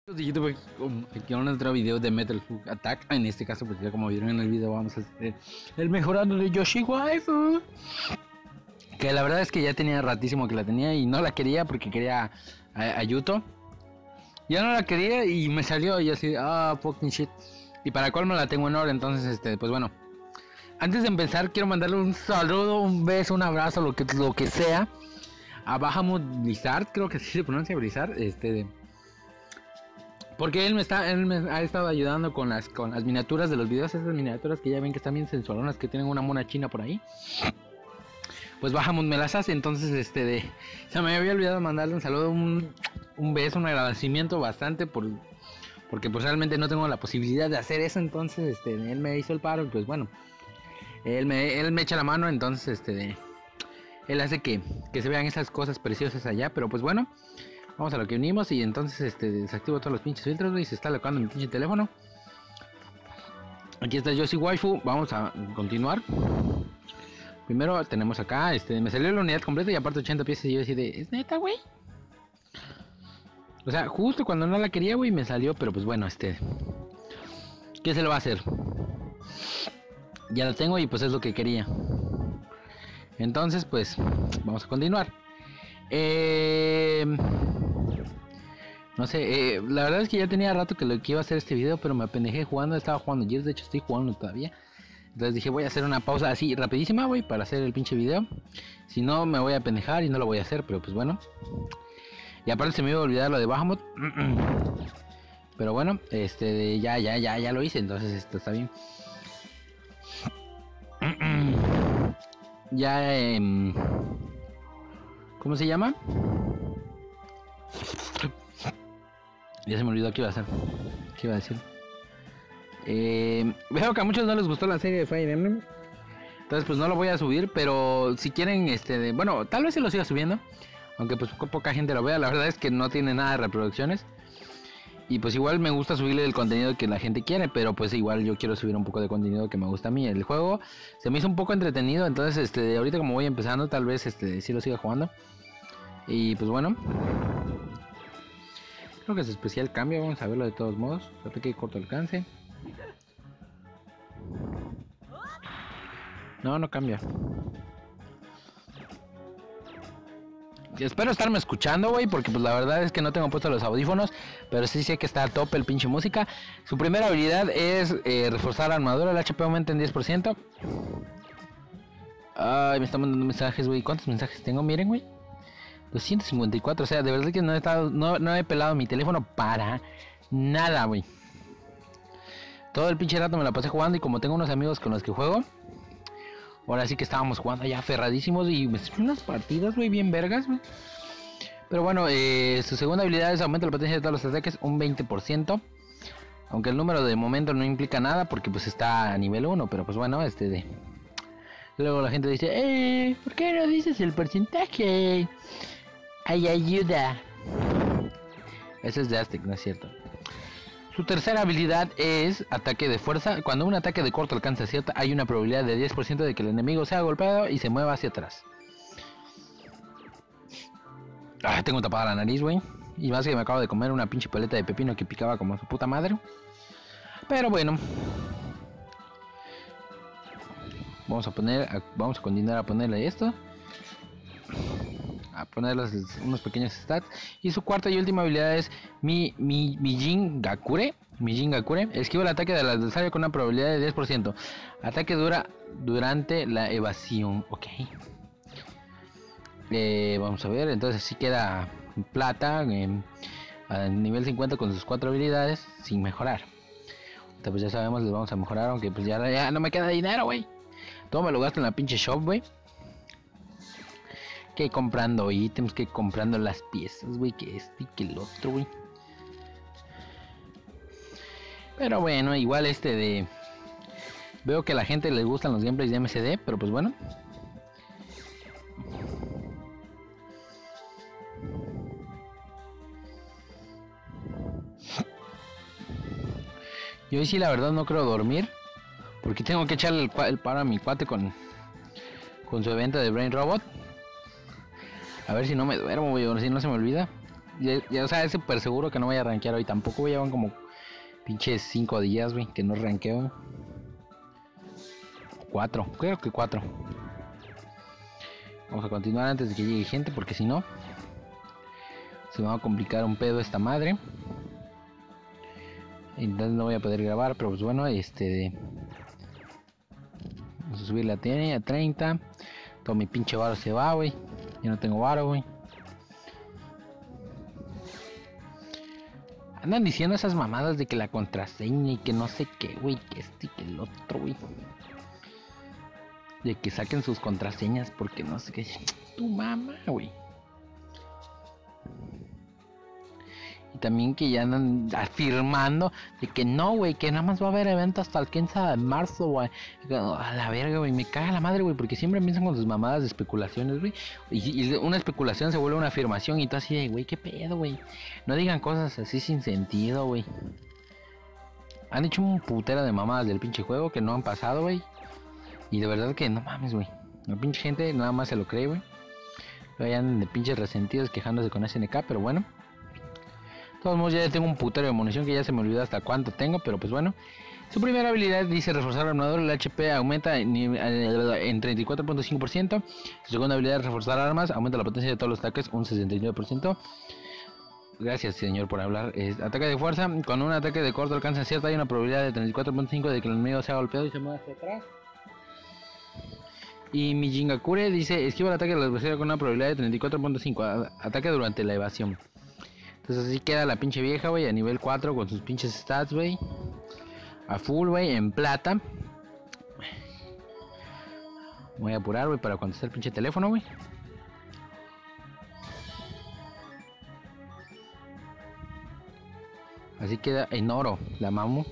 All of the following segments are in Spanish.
De YouTube, aquí en otro video de Metal Slug Attack. En este caso, pues ya como vieron en el video, vamos a hacer el mejorando de Yoshi Waifu. Que la verdad es que ya tenía ratísimo que la tenía y no la quería porque quería a Yuto. Ya no la quería y me salió y así, fucking shit. Y para colmo la tengo en oro, entonces pues bueno. Antes de empezar quiero mandarle un saludo, un beso, un abrazo, lo que sea a Bahamut Blizzard, creo que así se pronuncia Blizzard, porque él me ha estado ayudando con las miniaturas de los videos, esas miniaturas que ya ven que están bien sensualonas, que tienen una mona china por ahí. Pues Bahamut me las hace, entonces se me había olvidado mandarle un saludo, un beso, un agradecimiento bastante porque pues realmente no tengo la posibilidad de hacer eso, entonces él me hizo el paro y pues bueno, él me echa la mano, entonces él hace que se vean esas cosas preciosas allá, pero pues bueno. Vamos a lo que unimos y entonces desactivo todos los pinches filtros, y se está alocando mi pinche teléfono. Aquí está Yoshi Waifu, vamos a continuar. Primero tenemos acá, me salió la unidad completa y aparte 80 piezas y yo decía ¿es neta, güey? O sea, justo cuando no la quería, güey, me salió, pero pues bueno, ¿qué se lo va a hacer? Ya la tengo y pues es lo que quería. Entonces, pues, vamos a continuar. No sé, la verdad es que ya tenía rato que lo que iba a hacer este video, pero me apendejé jugando, estaba jugando ayer, de hecho estoy jugando todavía. Entonces dije voy a hacer una pausa así rapidísima, güey, para hacer el pinche video. Si no me voy a pendejar y no lo voy a hacer, pero pues bueno. Y aparte se me iba a olvidar lo de Bahamut. Pero bueno, ya lo hice, entonces esto está bien. Ya, ¿cómo se llama? Ya se me olvidó qué iba a hacer. ¿Qué iba a decir? Veo que a muchos no les gustó la serie de Fire Emblem. Entonces pues no lo voy a subir. Pero si quieren, bueno, tal vez se lo siga subiendo. Aunque pues poca gente lo vea. La verdad es que no tiene nada de reproducciones. Y pues igual me gusta subirle el contenido que la gente quiere. Pero pues igual yo quiero subir un poco de contenido que me gusta a mí. El juego se me hizo un poco entretenido. Entonces ahorita como voy empezando, tal vez sí lo siga jugando. Y pues bueno, creo que es especial cambio, vamos a verlo de todos modos. Ataque de corto alcance. No cambia. Espero estarme escuchando, güey, porque pues la verdad es que no tengo puestos los audífonos, pero sí sé que está a tope el pinche música. Su primera habilidad es reforzar la armadura, el HP aumenta en 10%. Ay, me están mandando mensajes, güey. ¿Cuántos mensajes tengo? Miren, güey. 254, o sea, de verdad que no he pelado mi teléfono para nada, güey. Todo el pinche rato me la pasé jugando y como tengo unos amigos con los que juego, ahora sí que estábamos jugando ya aferradísimos y me hicieron unas partidas, güey, bien vergas, güey. Pero bueno, su segunda habilidad es aumenta la potencia de todos los ataques un 20%. Aunque el número de momento no implica nada porque pues está a nivel 1, pero pues bueno, luego la gente dice, ¿por qué no dices el porcentaje? Ay, ayuda. Ese es de Aztec, no es cierto. Su tercera habilidad es ataque de fuerza. Cuando un ataque de corto alcance acierta, hay una probabilidad de 10% de que el enemigo sea golpeado y se mueva hacia atrás. Tengo tapada la nariz, güey. Y más que me acabo de comer una pinche paleta de pepino que picaba como su puta madre. Pero bueno. Vamos a continuar a ponerle esto. A ponerle unos pequeños stats. Y su cuarta y última habilidad es Mijin Gakure. Esquiva el ataque del adversario con una probabilidad de 10%. Ataque dura durante la evasión. Ok. Vamos a ver. Entonces así queda plata. A nivel 50 con sus 4 habilidades. Sin mejorar. Entonces pues ya sabemos, les vamos a mejorar. Aunque pues ya no me queda dinero, güey. Todo me lo gasto en la pinche shop, güey. Que comprando ítems, que comprando las piezas, güey, que y que el otro, güey. Pero bueno, igual veo que a la gente le gustan los gameplays de MCD, pero pues bueno. Yo hoy sí la verdad no creo dormir, porque tengo que echarle el paro a mi cuate con su evento de Brain Robot. A ver si no me duermo, güey, o si no se me olvida. O sea, es súper seguro que no voy a rankear hoy tampoco. Llevan como pinches 5 días, güey, que no rankeo. 4, creo que 4. Vamos a continuar antes de que llegue gente, porque si no se me va a complicar un pedo esta madre. Entonces no voy a poder grabar, pero pues bueno, vamos a subir la tiene a 30. Todo mi pinche varo se va, güey. Yo no tengo varo, güey. Andan diciendo esas mamadas de que la contraseña y que no sé qué, güey, que este y que el otro, güey. De que saquen sus contraseñas porque no sé qué. Tu mamá, güey. Y también que ya andan afirmando de que no, güey, que nada más va a haber eventos hasta el 15 de marzo, güey. A la verga, güey, me caga la madre, güey, porque siempre empiezan con sus mamadas de especulaciones, güey. Y una especulación se vuelve una afirmación y tú así de, güey, qué pedo, güey. No digan cosas así sin sentido, güey. Han hecho un putero de mamadas del pinche juego que no han pasado, güey. Y de verdad que no mames, güey. La pinche gente nada más se lo cree, güey. Luego ya andan de pinches resentidos quejándose con SNK, pero bueno. De todos modos ya tengo un putero de munición que ya se me olvidó hasta cuánto tengo, pero pues bueno. Su primera habilidad dice reforzar el armador, el HP aumenta en 34.5%. Su segunda habilidad reforzar armas, aumenta la potencia de todos los ataques un 69%. Gracias señor por hablar. Ataque de fuerza, con un ataque de corto alcance cierto hay una probabilidad de 34.5 de que el enemigo sea golpeado y se mueva hacia atrás. Y mi Jingakure dice esquiva el ataque de la adversario con una probabilidad de 34.5, ataque durante la evasión. Entonces así queda la pinche vieja, güey, a nivel 4 con sus pinches stats, güey. A full, güey, en plata. Voy a apurar, güey, para contestar el pinche teléfono, güey. Así queda en oro, la mamo.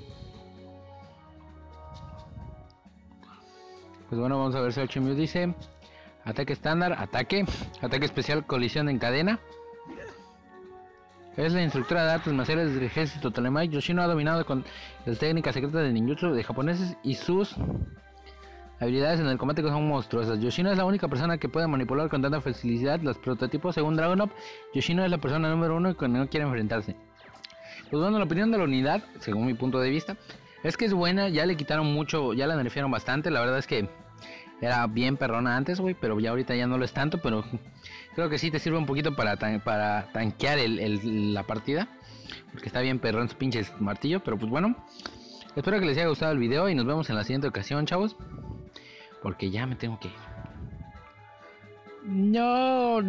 Pues bueno, vamos a ver si el Mew dice ataque estándar, ataque especial, colisión en cadena. Es la instructora de artes marciales del ejército Tolemai. Yoshino ha dominado con las técnicas secretas de ninjutsu de japoneses y sus habilidades en el combate que son monstruosas. Yoshino es la única persona que puede manipular con tanta facilidad los prototipos. Según Dragunov, Yoshino es la persona número 1 que no quiere enfrentarse. Pues bueno, la opinión de la unidad, según mi punto de vista, es que es buena. Ya le quitaron mucho, ya la nerfearon bastante. La verdad es que era bien perrona antes, güey, pero ya ahorita ya no lo es tanto, pero creo que sí te sirve un poquito para tanquear la partida, porque está bien perrón su pinche martillo, pero pues bueno, espero que les haya gustado el video y nos vemos en la siguiente ocasión, chavos, porque ya me tengo que ir. No.